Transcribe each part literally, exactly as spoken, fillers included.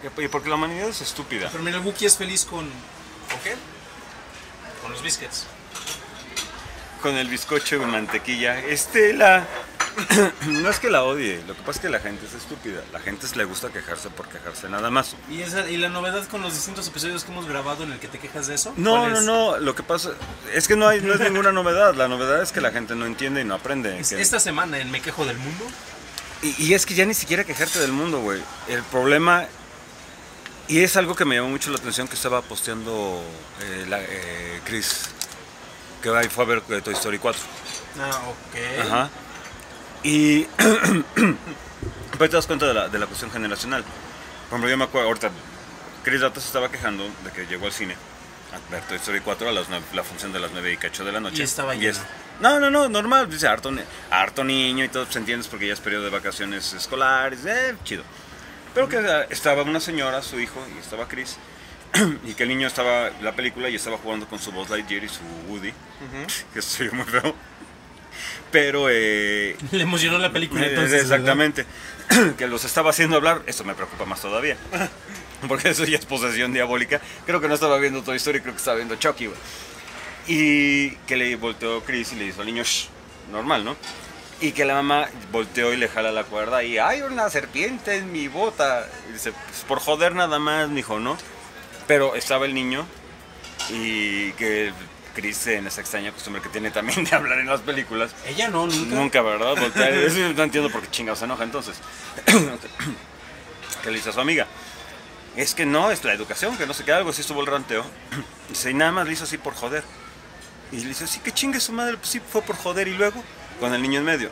Y porque la humanidad es estúpida. Pero mira, el Wookiee es feliz con... ¿Con qué? Con los biscuits. Con el bizcocho y mantequilla. Estela. No es que la odie, lo que pasa es que la gente es estúpida. La gente le gusta quejarse por quejarse nada más. ¿Y, esa, ¿Y la novedad con los distintos episodios que hemos grabado en el que te quejas de eso? No, no, no, lo que pasa es que no, hay, no es ninguna novedad. La novedad es que la gente no entiende y no aprende. Es, que... Esta semana en Me Quejo del Mundo. Y, y es que ya ni siquiera quejarte del mundo, güey. El problema, y es algo que me llamó mucho la atención, que estaba posteando eh, la, eh, Chris, que ahí fue a ver Toy Story cuatro. Ah, ok. Ajá. Y pues te das cuenta de la, de la cuestión generacional. Por ejemplo, yo me acuerdo, ahorita Chris Rata se estaba quejando de que llegó al cine a ver Toy Story cuatro a las nueve, la función de las nueve y cacho de la noche. Y estaba y lleno. es, No, no, no, normal, dice harto, harto niño y todo, pues entiendes porque ya es periodo de vacaciones escolares, eh, chido. Pero que estaba una señora, su hijo, y estaba Chris, y que el niño estaba en la película y estaba jugando con su Buzz Lightyear y su Woody, uh-huh. que soy muy feo. Pero eh, le emocionó la película entonces, exactamente, que los estaba haciendo hablar. Eso me preocupa más todavía, porque eso ya es posesión diabólica. Creo que no estaba viendo Toy Story, creo que estaba viendo Chucky, güey. Y que le volteó Chris y le dijo al niño, shh, normal, ¿no? Y que la mamá volteó y le jala la cuerda y hay una serpiente en mi bota. Y dice, pues por joder nada más, mijo, ¿no? Pero estaba el niño y que Chris, en esa extraña costumbre que tiene también de hablar en las películas. Ella no, nunca. Nunca, ¿verdad? Voltea, eso no entiendo por qué chingados se enoja entonces. Que le dice a su amiga, es que no, es la educación, que no sé qué, algo así estuvo el ranteo. Dice, y nada más le hizo así por joder. Y le dice, sí, que chingue su madre, pues sí, fue por joder. Y luego, con el niño en medio.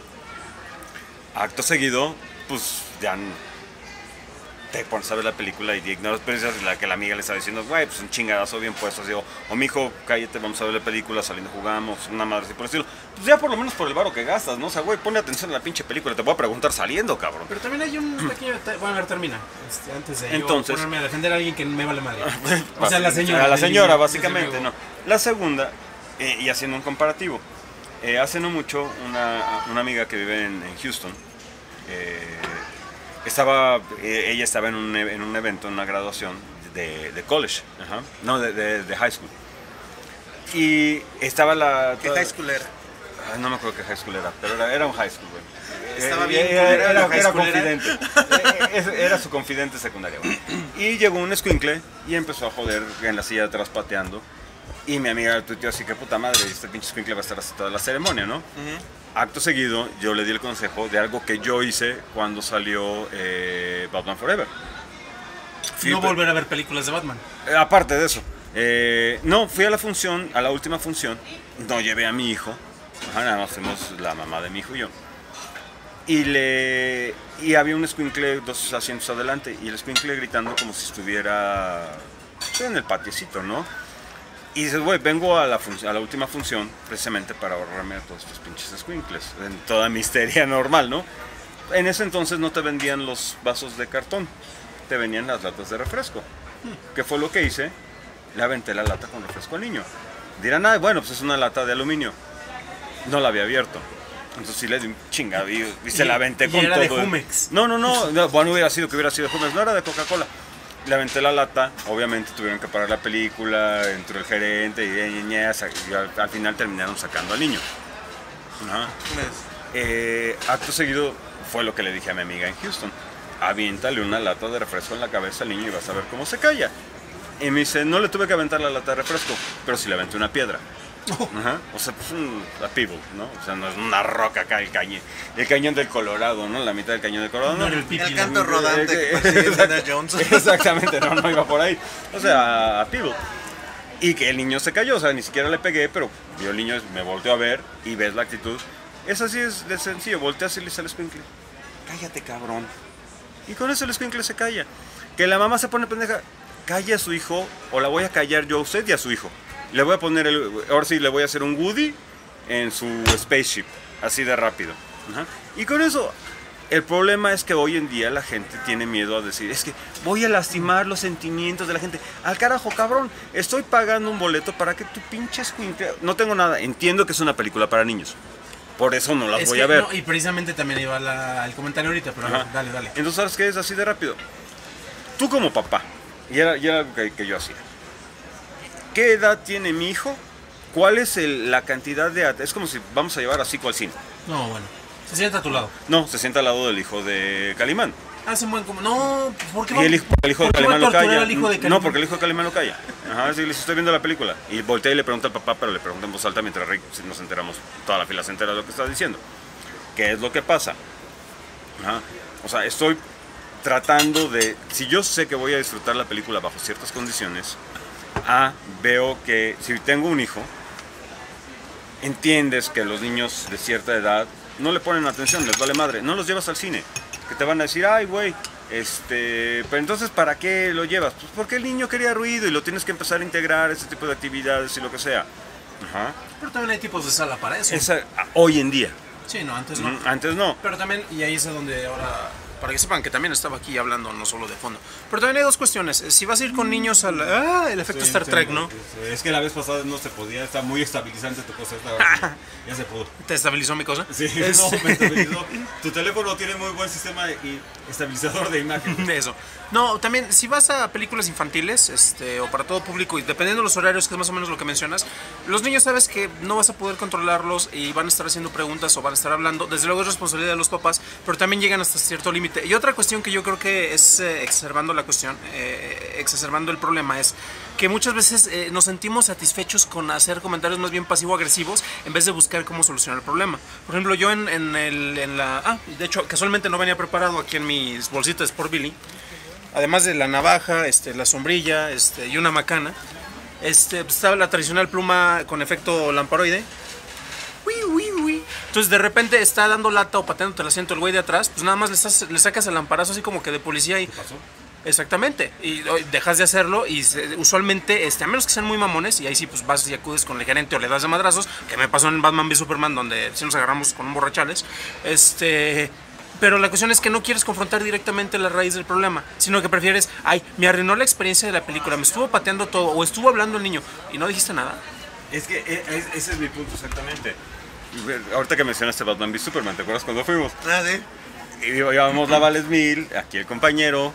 Acto seguido, pues ya te pones a ver la película y ignoras, pero es la que la amiga le está diciendo, güey, pues un chingadazo bien puesto. Así, o, o mijo, cállate, vamos a ver la película, saliendo jugamos, una madre así por el estilo. Pues ya por lo menos por el varo que gastas, ¿no? O sea, güey, ponle atención a la pinche película, te voy a preguntar saliendo, cabrón. Pero también hay un pequeño detalle. Bueno, a ver, termina. Este, antes de Entonces, yo ponerme a defender a alguien que me vale madre. O sea, la señora. A la señora, básicamente, no. La segunda, eh, y haciendo un comparativo, eh, hace no mucho, una, una amiga que vive en, en Houston, eh, estaba, eh, ella estaba en un, en un evento, en una graduación de, de college, ajá, no, de, de, de high school. Y estaba la... ¿Qué high school era? Ah, no me acuerdo qué high school era, pero era, era un high school, güey. Estaba Eh, bien. Era, era, era, high era school confidente. Era, era su confidente secundaria, güey. Y llegó un escuincle y empezó a joder en la silla de atrás pateando. Y mi amiga tuiteó así, que puta madre, este pinche escuincle va a estar hasta toda la ceremonia, ¿no? Uh-huh. Acto seguido, yo le di el consejo de algo que yo hice cuando salió eh, Batman Forever. Fui, no volver a ver películas de Batman. Eh, aparte de eso. Eh, no, fui a la función, a la última función. No llevé a mi hijo. Ajá, nada más fuimos la mamá de mi hijo y yo. Y, le, y había un escuincle dos asientos adelante. Y el escuincle gritando como si estuviera en el patiecito, ¿no? Y dices, güey, vengo a la, a la última función precisamente para ahorrarme a todos estos pinches escuincles. En toda mi histeria normal, ¿no? En ese entonces no te vendían los vasos de cartón, te vendían las latas de refresco. ¿Qué fue lo que hice? Le aventé la lata con refresco al niño. Dirán, ah, bueno, pues es una lata de aluminio. No la había abierto. Entonces sí le di un chingado y, y se la aventé y con era todo. De Jumex. No, no, no, no, bueno, hubiera sido que hubiera sido de Jumex, no era de Coca-Cola. Le aventé la lata, obviamente tuvieron que parar la película, entró el gerente y, y, y, y al, al final terminaron sacando al niño. Ajá. Eh, acto seguido fue lo que le dije a mi amiga en Houston. Aviéntale una lata de refresco en la cabeza al niño y vas a ver cómo se calla. Y me dice, no le tuve que aventar la lata de refresco, pero sí le aventé una piedra. Oh. Ajá. O sea, pues un a pebble, ¿no? O sea, no es una roca acá el cañón. El cañón del Colorado, ¿no? La mitad del cañón del Colorado. No, no el, pipi, el canto eh, rodante eh, que persigue Indiana Jones. Exactamente, no, no iba por ahí. O sea, a pebble. Y que el niño se cayó, o sea, ni siquiera le pegué, pero vio el niño, me volteó a ver y ves la actitud. Es así, es de sencillo, volteas y le sale el escuincle. Cállate, cabrón. Y con eso el escuincle se calla. Que la mamá se pone pendeja, calla a su hijo, o la voy a callar yo a usted y a su hijo. Le voy a poner, el, ahora sí le voy a hacer un Woody en su spaceship, así de rápido. Ajá. Y con eso, el problema es que hoy en día la gente tiene miedo a decir, es que voy a lastimar los sentimientos de la gente. Al carajo, cabrón, estoy pagando un boleto para que tu pinche escuincle... No tengo nada, entiendo que es una película para niños. Por eso no las es voy que, a ver. No, y precisamente también iba la, el comentario ahorita, pero no, dale, dale. Entonces, ¿sabes qué es? Así de rápido. tú como papá, y era, y era algo que, que yo hacía, ¿qué edad tiene mi hijo? ¿Cuál es el, la cantidad de... Es como si vamos a llevar a Zico al cine. No, bueno. Se sienta a tu lado. No, se sienta al lado del hijo de Calimán. Hacen buen como. No, ¿por qué Y el hijo, el hijo de ¿por qué va a Calimán lo torturar calla. al hijo de No, Calimán? porque el hijo de Calimán lo calla. Ajá, sí, les estoy viendo la película. Y voltea y le pregunta al papá, pero le pregunta en voz alta mientras Rick, si nos enteramos, toda la fila se entera de lo que está diciendo. ¿Qué es lo que pasa? Ajá. O sea, estoy tratando de... Si yo sé que voy a disfrutar la película bajo ciertas condiciones, A, veo que si tengo un hijo, entiendes que los niños de cierta edad no le ponen atención, les vale madre, no los llevas al cine, que te van a decir, ay güey, este, pero entonces ¿para qué lo llevas? Pues porque el niño quería ruido y lo tienes que empezar a integrar, ese tipo de actividades y lo que sea. Ajá. Pero también hay tipos de sala para eso. Esa, hoy en día. Sí, no, antes no. Mm, Antes no. Pero también, y ahí es donde ahora, para que sepan que también estaba aquí hablando, no solo de fondo. Pero también hay dos cuestiones. Si vas a ir con niños al... Ah, el efecto Sí, Star sí, Trek, ¿no? Es que la vez pasada no se podía, está muy estabilizante tu cosa. Esta, ya se pudo. ¿Te estabilizó mi cosa? Sí, Es- no, me estabilizó. Tu teléfono tiene muy buen sistema de y- estabilizador de imagen. De eso. No, también, si vas a películas infantiles, este, o para todo público, y dependiendo de los horarios, que es más o menos lo que mencionas, los niños sabes que no vas a poder controlarlos y van a estar haciendo preguntas o van a estar hablando. Desde luego es responsabilidad de los papás, pero también llegan hasta cierto límite. Y otra cuestión que yo creo que es eh, exacerbando la cuestión, eh, exacerbando el problema, es que muchas veces eh, nos sentimos satisfechos con hacer comentarios más bien pasivo-agresivos en vez de buscar cómo solucionar el problema. Por ejemplo, yo en, en, el, en la... Ah, de hecho, casualmente no venía preparado aquí en mis bolsitas por Billy. Además de la navaja, este, la sombrilla este, y una macana, este, pues, estaba la tradicional pluma con efecto lamparoide. Ui, ui, ui. Entonces de repente está dando lata o pateándote el asiento el güey de atrás, pues nada más le, estás- le sacas el lamparazo así como que de policía y... ¿Pasó? Exactamente, y o, dejas de hacerlo y se- usualmente, este, a menos que sean muy mamones, y ahí sí pues vas y acudes con el gerente o le das de madrazos, que me pasó en Batman v Superman donde sí nos agarramos con un borrachales, este... Pero la cuestión es que no quieres confrontar directamente la raíz del problema, sino que prefieres, ay, me arruinó la experiencia de la película, me estuvo pateando todo, o estuvo hablando el niño, y no dijiste nada. Es que e- es- ese es mi punto exactamente. Ahorita que mencionaste Batman v Superman, ¿te acuerdas cuando fuimos? Ah, sí. Y llevábamos la Vales Mil, aquí el compañero,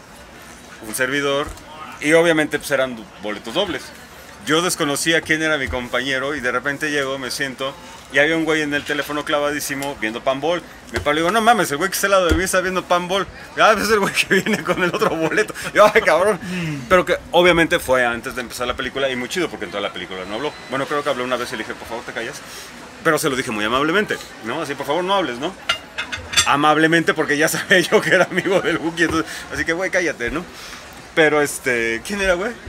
un servidor, y obviamente pues eran du- boletos dobles. Yo desconocía quién era mi compañero y de repente llego, me siento y había un güey en el teléfono clavadísimo viendo Panball. Me paro y digo, no mames, el güey que está al lado de mí está viendo Panball. Ah, es el güey que viene con el otro boleto. Y yo, ay, cabrón. Pero que obviamente fue antes de empezar la película y muy chido porque en toda la película no habló. Bueno, creo que habló una vez y le dije, por favor, te callas. Pero se lo dije muy amablemente, ¿no? Así, por favor, no hables, ¿no? Amablemente porque ya sabía yo que era amigo del Wookiee, entonces, así que, güey, cállate, ¿no? Pero, este, ¿quién era, güey?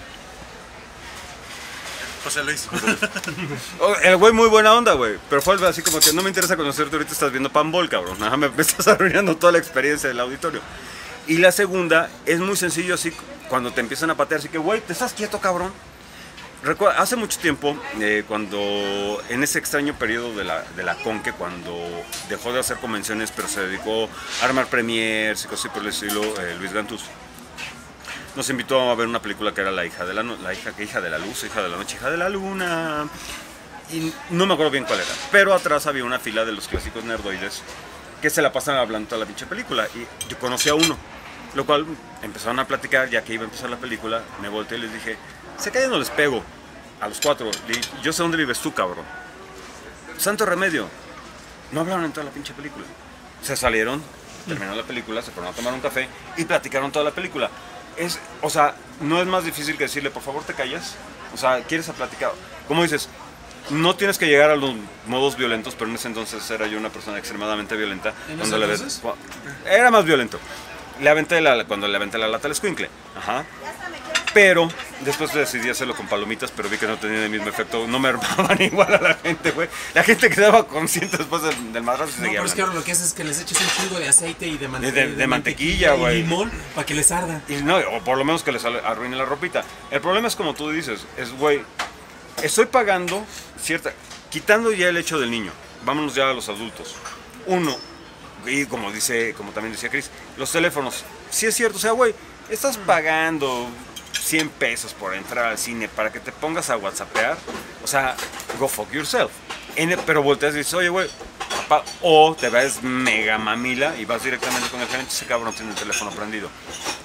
José Luis. Oh, el güey muy buena onda, güey. Pero fue así como que no me interesa conocerte, ahorita estás viendo Panball, cabrón. Ajá, me, me estás arruinando toda la experiencia del auditorio. Y la segunda es muy sencillo, así cuando te empiezan a patear, así que, güey, ¿te estás quieto, cabrón? Recuerda, hace mucho tiempo, eh, cuando en ese extraño periodo de la, de la Conque, cuando dejó de hacer convenciones, pero se dedicó a armar premiers y cosas así por el estilo, eh, Luis Gantús nos invitó a ver una película que era La hija de la, no- la hija, que hija de la luz, hija de la noche, hija de la luna. Y no me acuerdo bien cuál era. Pero atrás había una fila de los clásicos nerdoides que se la pasan hablando toda la pinche película. Y yo conocí a uno, lo cual empezaron a platicar ya que iba a empezar la película. Me volteé y les dije, se callan o les pego. A los cuatro. Le dije, yo sé dónde vives tú, cabrón. Santo remedio. No hablaron en toda la pinche película. Se salieron, terminó la película, se fueron a tomar un café y platicaron toda la película. Es, o sea, no es más difícil que decirle, por favor, te callas. O sea, quieres a platicar. Como dices, no tienes que llegar a los modos violentos, pero en ese entonces era yo una persona extremadamente violenta. ¿En Cuando ese le entonces? cua- Era más violento. Le aventé la, cuando le aventé la lata al escuincle. Ajá. Pero después decidí hacerlo con palomitas, pero vi que no tenía el mismo efecto. No me armaban igual a la gente, güey. La gente quedaba consciente después del, del madrazo y No, seguía pero es que hablando. ahora lo que haces es que les eches un chingo de aceite y de, mante- De- de- de mantequilla, güey. y limón para que les arda. Y no, o por lo menos que les arruine la ropita. El problema es como tú dices, es, güey, estoy pagando cierta... Quitando ya el hecho del niño, vámonos ya a los adultos. Uno, y como dice, como también decía Chris, los teléfonos. Sí es cierto, o sea, güey, estás pagando cien pesos por entrar al cine para que te pongas a whatsappear. O sea, go fuck yourself. En- pero volteas y dices, oye, güey, papá, o te ves mega mamila y vas directamente con el gerente, ese cabrón tiene el teléfono prendido.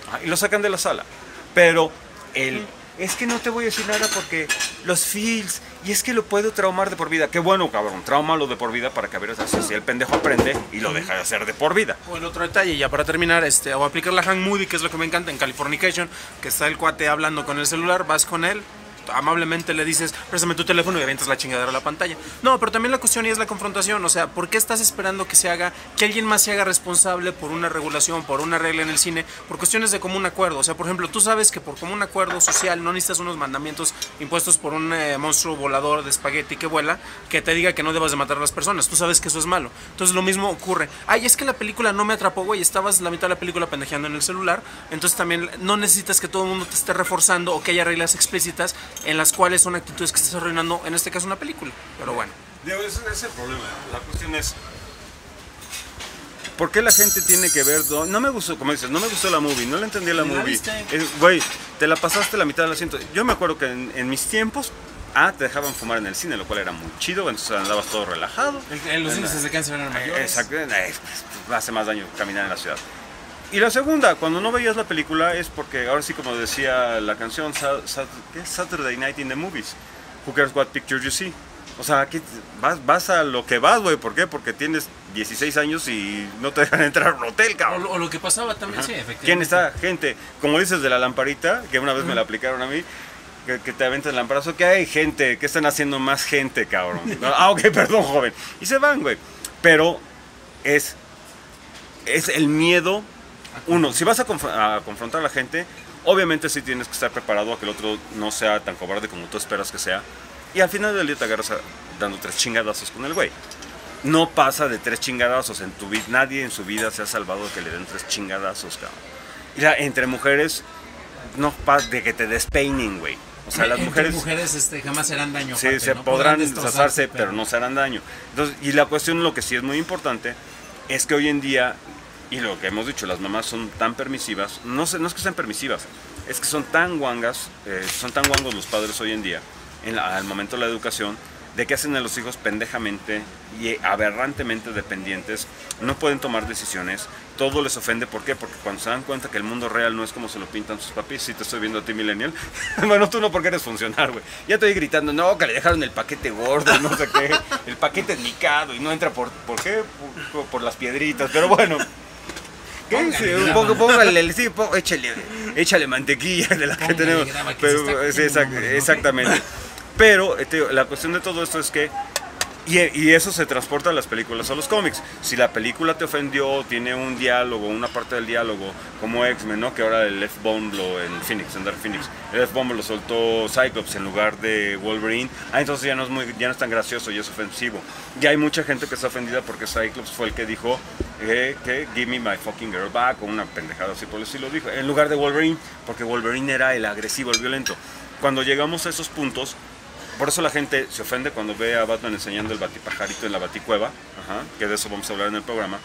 Ah, y lo sacan de la sala. Pero el... Es que no te voy a decir nada porque los feels, y es que lo puedo traumar de por vida. Qué bueno, cabrón, traumalo de por vida para que a ver si así el pendejo aprende y lo deja de hacer de por vida. O el otro detalle, ya para terminar, este, o aplicar la Hank Moody, que es lo que me encanta en Californication, que está el cuate hablando con el celular, vas con él, amablemente le dices, préstame tu teléfono y avientas la chingadera a la pantalla. No, pero también la cuestión y es la confrontación, o sea, ¿por qué estás esperando que se haga, que alguien más se haga responsable por una regulación, por una regla en el cine, por cuestiones de común acuerdo? O sea, por ejemplo, tú sabes que por común acuerdo social no necesitas unos mandamientos impuestos por un eh, monstruo volador de espagueti que vuela, que te diga que no debas de matar a las personas, tú sabes que eso es malo. Entonces lo mismo ocurre. Ay, es que la película no me atrapó, güey, estabas la mitad de la película pendejeando en el celular, entonces también no necesitas que todo el mundo te esté reforzando o que haya reglas explícitas en las cuales son actitudes que estás arruinando, en este caso una película. Pero bueno. Digo, ese es el problema. La cuestión es, ¿por qué la gente tiene que ver? No me gustó, como dices, no me gustó la movie, no le entendí la ¿La movie. viste? Güey, te la pasaste la mitad del asiento. Yo me acuerdo que en, en mis tiempos, ah, te dejaban fumar en el cine, lo cual era muy chido, entonces andabas todo relajado. El, el, los índices de cáncer eran mayores. Exacto, eh, hace más daño caminar en la ciudad. Y la segunda, cuando no veías la película, es porque ahora sí, como decía la canción, Sa- Sa- ¿qué? Saturday Night in the Movies. Who cares what picture you see? O sea, aquí vas, vas a lo que vas, güey. ¿Por qué? Porque tienes dieciséis años y no te dejan entrar a un hotel, O, cabrón. lo- o lo que pasaba también, sí, efectivamente. ¿Quién está? Gente, como dices de la lamparita, que una vez me la aplicaron a mí, que, que te aventas el lamparazo, que hay gente, que están haciendo más gente, cabrón. No, ah, ok, perdón, joven. Y se van, güey. Pero es, es el miedo. Uno, si vas a, conf a confrontar a la gente, obviamente sí tienes que estar preparado a que el otro no sea tan cobarde como tú esperas que sea. Y al final del día te agarras a, dando tres chingadazos con el güey. No pasa de tres chingadazos en tu vida. Nadie en su vida se ha salvado de que le den tres chingadazos, cabrón. Y la, entre mujeres, no pasa de que te despeinen, güey. O sea, las Entre mujeres, mujeres este, jamás serán daño. sí, aparte, se ¿no? podrán destrozarse, deshacerse, pero no se harán daño. Entonces, y la cuestión, lo que sí es muy importante, es que hoy en día, y lo que hemos dicho, las mamás son tan permisivas, no, sé, no es que sean permisivas, es que son tan guangas, eh, son tan guangos los padres hoy en día, en la- al momento de la educación, de que hacen a los hijos pendejamente y aberrantemente dependientes, no pueden tomar decisiones, todo les ofende. ¿Por qué? Porque cuando se dan cuenta que el mundo real no es como se lo pintan sus papis, si te estoy viendo a ti, millennial, bueno, tú no, porque eres funcional, güey, ya estoy gritando, no, que le dejaron el paquete gordo, no sé qué, el paquete nicado y no entra por, ¿por qué? Por, por las piedritas, pero bueno. ¿Qué? Sí, un poco, póngale, sí, po- échale, échale mantequilla de la que Póngale tenemos. grama, que Pero, se está sí, comiendo exact- un hombre, ¿no? exactamente. Pero eh, te digo, la cuestión de todo esto es que, y, y eso se transporta a las películas o a los cómics. Si la película te ofendió, tiene un diálogo, una parte del diálogo, como X-Men, ¿no? Que ahora el F-Bomb lo en Phoenix, en Dark Phoenix, el F-Bomb lo soltó Cyclops en lugar de Wolverine. Ah, entonces ya no es muy, ya no es tan gracioso y es ofensivo. Ya hay mucha gente que está ofendida porque Cyclops fue el que dijo eh, que give me my fucking girl back, o una pendejada así por el estilo, dijo, en lugar de Wolverine, porque Wolverine era el agresivo, el violento. Cuando llegamos a esos puntos, por eso la gente se ofende cuando ve a Batman enseñando el batipajarito en la baticueva, ajá, que de eso vamos a hablar en el programa.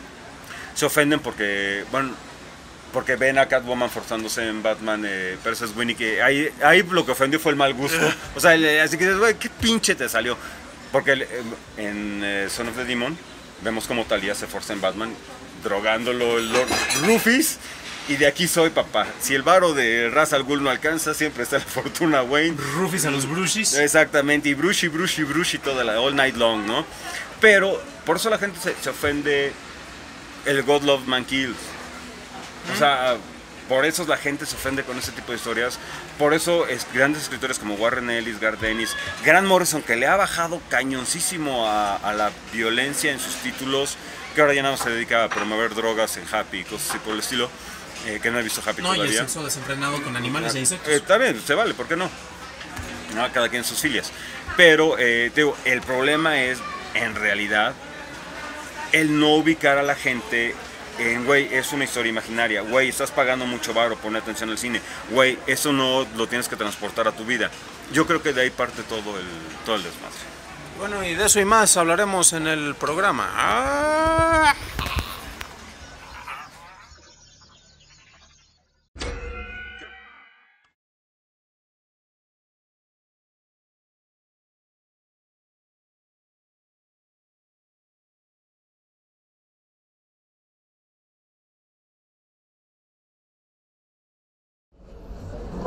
Se ofenden porque, bueno, porque ven a Catwoman forzándose en Batman eh, versus Winnie, que ahí, ahí lo que ofendió fue el mal gusto. O sea, el- así que dices, güey, qué pinche te salió. Porque el- en eh, Son of the Demon vemos como Talia se forza en Batman, drogándolo el Lord Rufus. Y de aquí soy, papá. Si el varo de Ra's al Ghul no alcanza, siempre está la fortuna Wayne. Rufis a los Brushis. Exactamente, y brushy, brushy, brushy toda la all night long, ¿no? Pero por eso la gente se, se ofende el God Love Man Kills. O sea, por eso la gente se ofende con ese tipo de historias. Por eso es, grandes escritores como Warren Ellis, Garth Ennis, Grant Morrison, que le ha bajado cañoncísimo a, a la violencia en sus títulos, que ahora ya nada más se dedica a promover drogas en Happy y cosas así por el estilo, eh, que no he visto Happy No, y el todavía. sexo desenfrenado con animales e insectos. Eh, está bien, se vale, ¿por qué no? No, cada quien sus filias. Pero eh, te digo, el problema es, en realidad, el no ubicar a la gente en, güey, es una historia imaginaria. Güey, estás pagando mucho varo, pone atención al cine. Güey, eso no lo tienes que transportar a tu vida. Yo creo que de ahí parte todo el, todo el desmadre. Bueno, y de eso y más hablaremos en el programa. ¡Ah!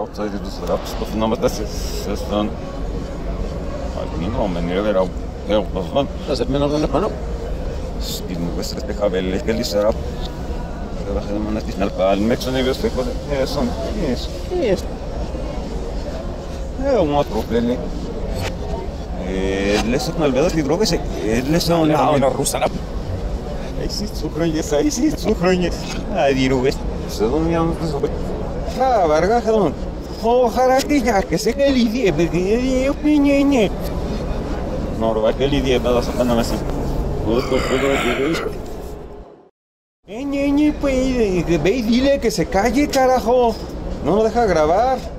outside the straps, but no, but that's just done. I mean, no, man, you're there, help us, man. Does it mean I'm gonna know? Stephen West, the Havel, the Kelly Sarap. The man is not bad, makes an evil step, but yes, yes, yes. Yeah, what problem? Λες να αλβέδω στην τρόπες, λες να είναι ρούσανα. Έχεις του χρόνιες, έχεις του χρόνιες. Αδιρούγες, σε δω μια μουσική. Α, βαργά χαδόν. Ο χαρακτήρα και σε καλή δία, παιδί, ναι, ναι. Νόρβα, καλή δία, πάντα θα πάνε μαζί. Ούτω, ούτω, Eh, ñe, ñe, pues, ve y dile que se calle, carajo. No lo deja grabar.